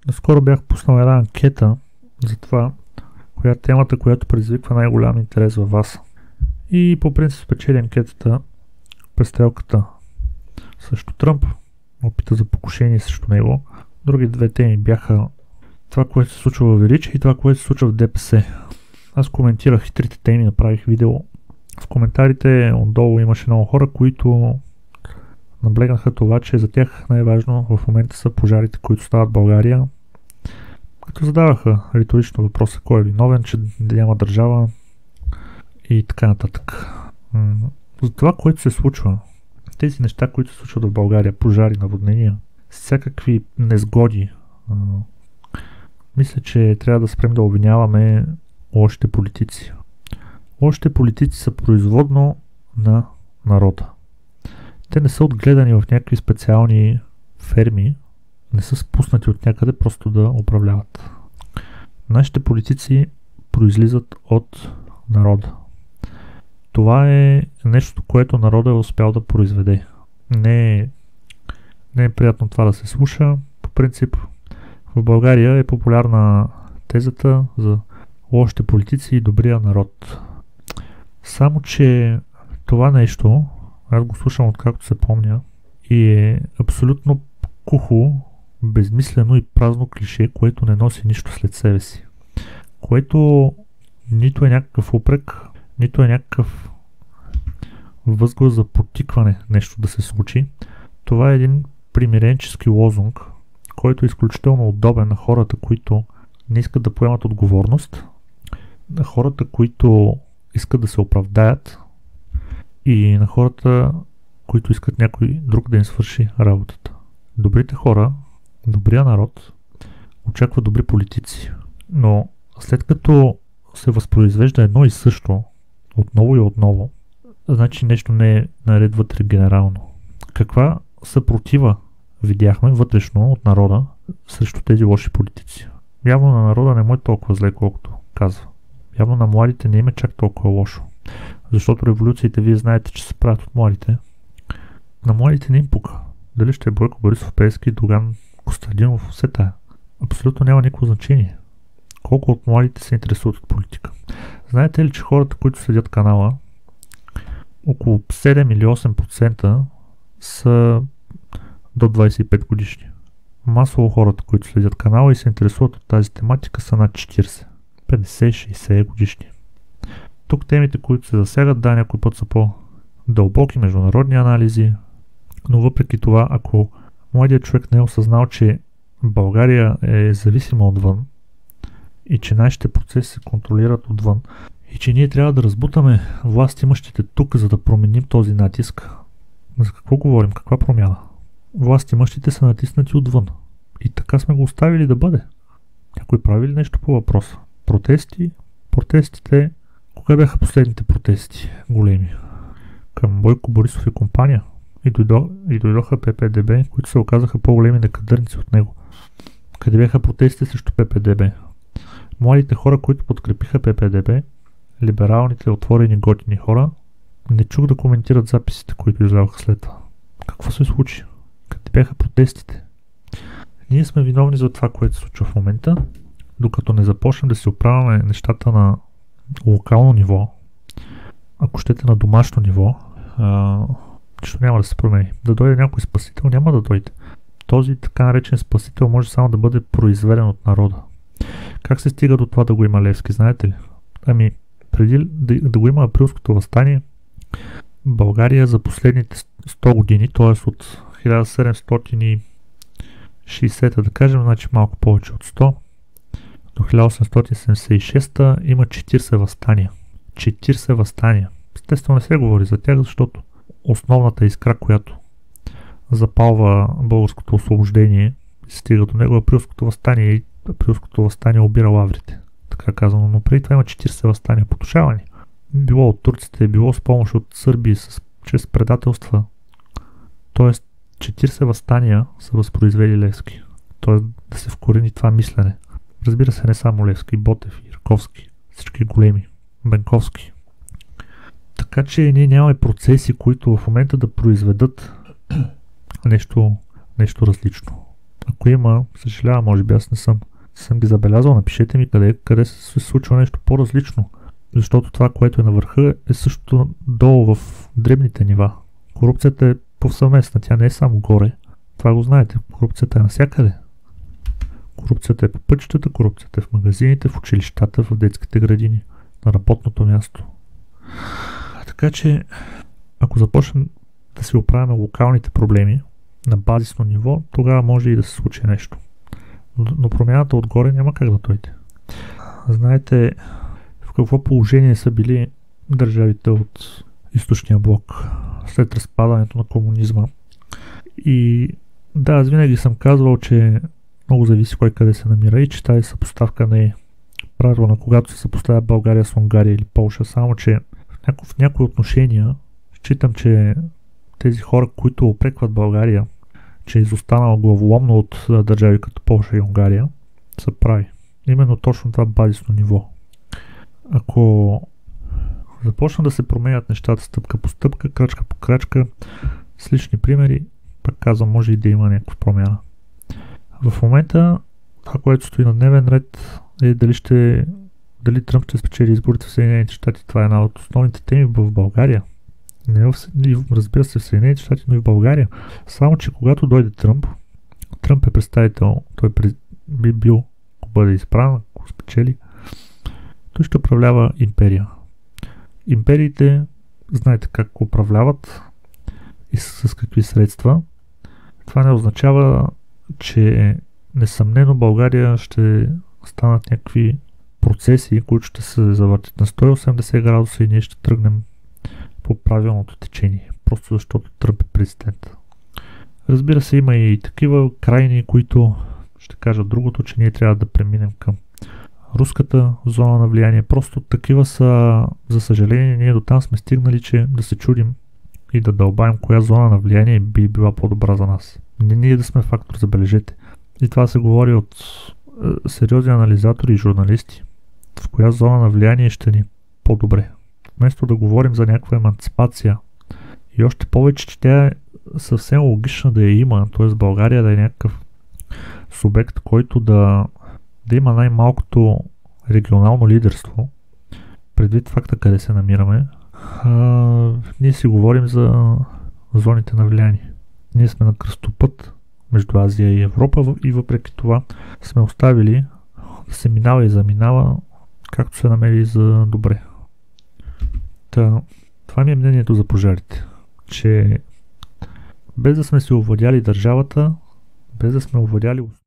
Наскоро бях пуснал една анкета за това, коя е темата, която предизвиква най-голям интерес във вас. И по принцип спечели анкетата престрелката срещу Тръмп, опита за покушение срещу него. Други две теми бяха това, което се случва в Величие и това, което се случва в ДПС. Аз коментирах и трите теми, направих видео. В коментарите отдолу имаше много хора, които наблегнаха това, че за тях най-важно в момента са пожарите, които стават в България. Като задаваха риторично въпроса кой е виновен, че няма държава и така нататък. За това, което се случва, тези неща, които се случват в България, пожари, наводнения, всякакви незгоди, мисля, че трябва да спрем да обвиняваме лошите политици. Лошите политици са производно на народа. Те не са отгледани в някакви специални ферми, не са спуснати от някъде просто да управляват. Нашите политици произлизат от народа. Това е нещо, което народа е успял да произведе. Не е приятно това да се слуша. По принцип, в България е популярна тезата за лошите политици и добрия народ. Само, че това нещо, аз го слушам откакто се помня, и е абсолютно кухо, безмислено и празно клише, което не носи нищо след себе си. Което нито е някакъв упрек, нито е някакъв възглас за подтикване нещо да се случи. Това е един примиренчески лозунг, който е изключително удобен на хората, които не искат да поемат отговорност, на хората, които искат да се оправдаят и на хората, които искат някой друг да им свърши работата. Добрите хора, добрия народ очаква добри политици, но след като се възпроизвежда едно и също отново и отново, значи нещо не е наред вътре генерално. Каква съпротива видяхме вътрешно от народа срещу тези лоши политици? Явно на народа не му е толкова зле, колкото казва. Явно на младите не им е чак толкова лошо. Защото революциите, вие знаете, че се правят от младите. На младите не им пука. Дали ще е Бойко Борисов Пеевски, Доган Костадинов, все тая. Абсолютно няма никакво значение. Колко от младите се интересуват от политика. Знаете ли, че хората, които следят канала, около 7 или 8% са до 25 годишни. Масово хората, които следят канала и се интересуват от тази тематика, са над 40, 50-60 годишни. Тук темите, които се засягат, да, някой път са по-дълбоки международни анализи, но въпреки това, ако младият човек не е осъзнал, че България е зависима отвън и че нашите процеси се контролират отвън и че ние трябва да разбутаме властимащите тук, за да променим този натиск, за какво говорим? Каква промяна? Властимащите са натиснати отвън. И така сме го оставили да бъде. Някой прави ли нещо по въпроса? Протести? Протестите... Кога бяха последните протести? Големи. Към Бойко Борисов и компания. И дойдоха ППДБ, които се оказаха по-големи некадърници от него. Къде бяха протестите срещу ППДБ? Младите хора, които подкрепиха ППДБ, либералните, отворени, готини хора, не чух да коментират записите, които излязоха след това. Какво се случи? Къде бяха протестите? Ние сме виновни за това, което се случва в момента, докато не започнем да си оправяме нещата на локално ниво, ако щете на домашно ниво, нищо няма да се промени. Да дойде някой спасител, няма да дойде. Този така наречен спасител може само да бъде произведен от народа. Как се стига до това да го има Левски, знаете ли? Ами, преди да го има априлското въстание, България за последните 100 години, т.е. от 1760, да кажем, значи малко повече от 100, до 1876 има 40 въстания. 40 въстания. Естествено не се говори за тях, защото основната искра, която запалва българското освобождение, стига до него априлското въстание и априлското въстание обира лаврите. Така казано, но преди това има 40 въстания потушавани. Било от турците, било с помощ от Сърбия, чрез предателства. Тоест 40 въстания са възпроизвели Левски. Тоест да се вкорени това мислене. Разбира се, не само Левски, Ботев и Раковски, всички големи, Бенковски. Така че ние нямаме процеси, които в момента да произведат нещо различно. Ако има, съжалявам, може би аз не съм ги забелязал, напишете ми къде се случва нещо по-различно. Защото това, което е на върха, е също долу в дребните нива. Корупцията е повсеместна, тя не е само горе. Това го знаете, корупцията е навсякъде. Корупцията е по пътищата, корупцията е в магазините, в училищата, в детските градини, на работното място. Така че, ако започнем да си оправяме локалните проблеми на базисно ниво, тогава може и да се случи нещо. Но промяната отгоре няма как да дойде. Знаете в какво положение са били държавите от източния блок след разпадането на комунизма. И да, аз винаги съм казвал, че много зависи кой къде се намира и че тази съпоставка не е правилна, когато се съпоставя България с Унгария или Полша, само че в някои отношения считам, че тези хора, които опрекват България, че е изостанала главоломно от държави като Полша и Унгария, са прави. Именно точно това базисно ниво. Ако започнат да се променят нещата стъпка по стъпка, крачка по крачка, с лични примери, пак казвам, може и да има някаква промяна. В момента това, което стои на дневен ред е дали Тръмп ще спечели изборите в Съединените щати. Това е една от основните теми в България. Разбира се в Съединените щати, но и в България. Само, че когато дойде Тръмп е представител, той би бил, ако бъде избран, ако спечели, той ще управлява империя. Империите, знаете как управляват и с какви средства. Това не означава, че несъмнено България ще станат някакви процеси, които ще се завъртят на 180 градуса и ние ще тръгнем по правилното течение, просто защото Тръмп е президент. Разбира се, има и такива крайни, които ще кажат другото, че ние трябва да преминем към руската зона на влияние. Просто такива са, за съжаление, ние до там сме стигнали, че да се чудим и да дълбаем коя зона на влияние би била по-добра за нас. Не ние да сме фактор, забележете. И това се говори от сериозни анализатори и журналисти. В коя зона на влияние ще ни по-добре. Вместо да говорим за някаква еманципация и още повече, че тя е съвсем логична да я има, т.е. България да е някакъв субект, който да има най-малкото регионално лидерство, предвид факта къде се намираме, ние си говорим за зоните на влияние. Ние сме на кръстопът между Азия и Европа и въпреки това сме оставили да се минава и заминава както се намери за добре. Това ми е мнението за пожарите, че без да сме си овладяли държавата, без да сме овладяли